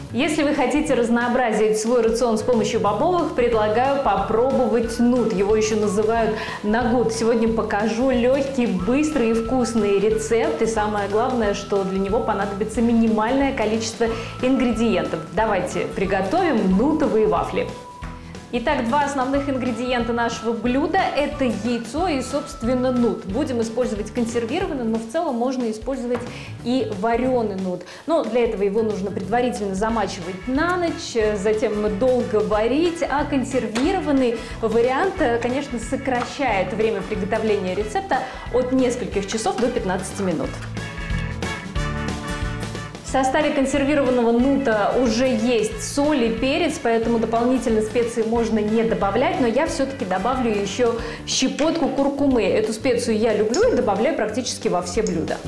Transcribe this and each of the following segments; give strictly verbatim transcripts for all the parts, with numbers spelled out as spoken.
Если вы хотите разнообразить свой рацион с помощью бобовых, предлагаю попробовать нут. Его еще называют нагут. Сегодня покажу легкий, быстрый и вкусный рецепт. И самое главное, что для него понадобится минимальное количество ингредиентов. Давайте приготовим нутовые вафли. Итак, два основных ингредиента нашего блюда – это яйцо и, собственно, нут. Будем использовать консервированный, но в целом можно использовать и вареный нут. Но для этого его нужно предварительно замачивать на ночь, затем долго варить, а консервированный вариант, конечно, сокращает время приготовления рецепта от нескольких часов до пятнадцати минут. В составе консервированного нута уже есть соль и перец, поэтому дополнительно специи можно не добавлять, но я все-таки добавлю еще щепотку куркумы. Эту специю я люблю и добавляю практически во все блюда.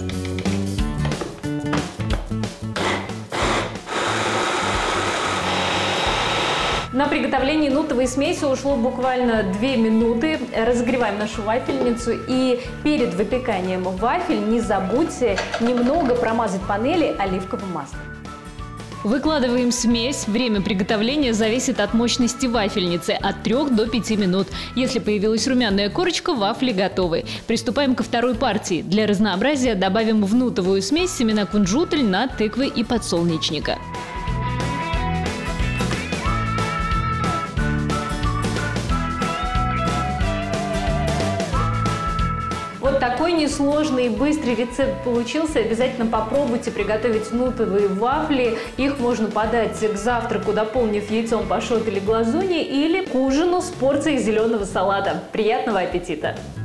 На приготовление нутовой смеси ушло буквально две минуты. Разогреваем нашу вафельницу, и перед выпеканием вафель не забудьте немного промазать панели оливковым маслом. Выкладываем смесь. Время приготовления зависит от мощности вафельницы – от трёх до пяти минут. Если появилась румяная корочка, вафли готовы. Приступаем ко второй партии. Для разнообразия добавим в нутовую смесь семена кунжута, льна, тыквы и подсолнечника. Вот такой несложный и быстрый рецепт получился. Обязательно попробуйте приготовить нутовые вафли. Их можно подать к завтраку, дополнив яйцом пашот или глазуньей, или к ужину с порцией зеленого салата. Приятного аппетита!